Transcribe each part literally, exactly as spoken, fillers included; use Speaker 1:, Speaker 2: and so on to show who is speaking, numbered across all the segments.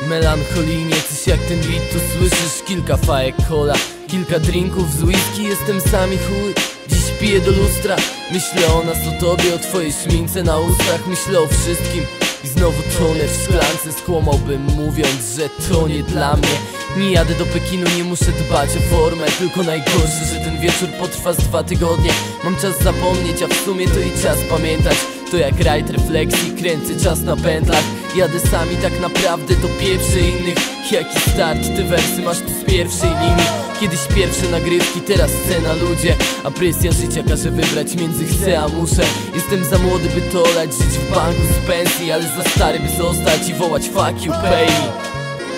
Speaker 1: Melancholijnie, coś jak ten beat, tu słyszysz kilka fajek cola, kilka drinków z whisky, jestem sami chuj. Dziś piję do lustra, myślę o nas, o tobie, o twojej szmince na ustach. Myślę o wszystkim i znowu tonę w szklance. Skłamałbym mówiąc, że to nie dla mnie. Nie jadę do Pekinu, nie muszę dbać o formę. Tylko najgorsze, że ten wieczór potrwa z dwa tygodnie. Mam czas zapomnieć, a w sumie to i czas pamiętać. To jak rajd refleksji, kręcę czas na pętlach. Jadę sami, tak naprawdę to pieprzę innych. Jaki start, te wersy masz tu z pierwszej linii. Kiedyś pierwsze nagrywki, teraz scena, ludzie. A presja życia każe wybrać między chcę a muszę. Jestem za młody by to olać, żyć w banku z pensji, ale za stary by zostać i wołać fuck you, pay me.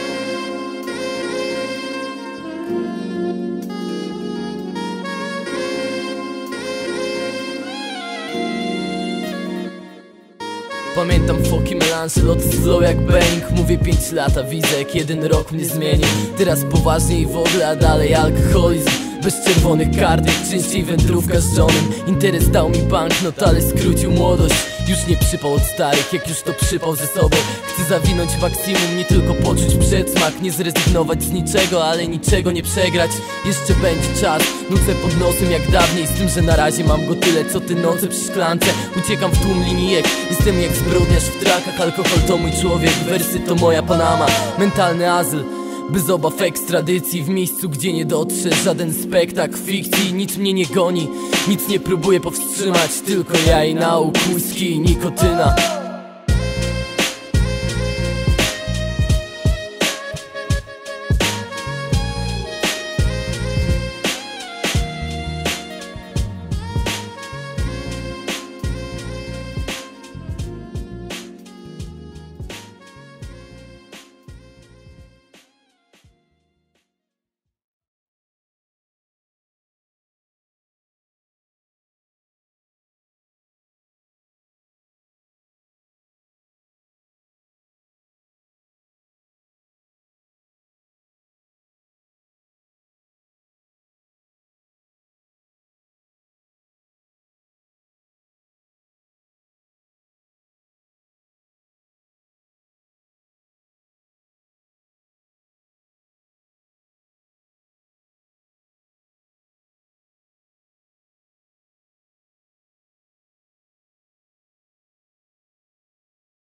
Speaker 1: Pamiętam foki, melanże, loty slow jak bang. Mówię pięć lata, widzę jak jeden rok mnie zmienił. Teraz poważnie i w ogóle, a dalej alkoholizm. Bez czerwonych kartek, częściej wędrówka z żonym. Interes dał mi banknot, ale skrócił młodość. Już nie przypał od starych, jak już to przypał ze sobą. Chcę zawinąć maksimum, nie tylko poczuć przedsmak. Nie zrezygnować z niczego, ale niczego nie przegrać. Jeszcze będzie czas, nucę pod nosem jak dawniej. Z tym, że na razie mam go tyle, co ty noce przy szklance. Uciekam w tłum linijek, jestem jak zbrodniarz w trakach. Alkohol to mój człowiek, wersy to moja Panama. Mentalny azyl, bez obaw ekstradycji. W miejscu, gdzie nie dotrze żaden spektakl fikcji. Nic mnie nie goni, nic nie próbuje powstrzymać. Tylko ja i nauk, whisky i nikotyna.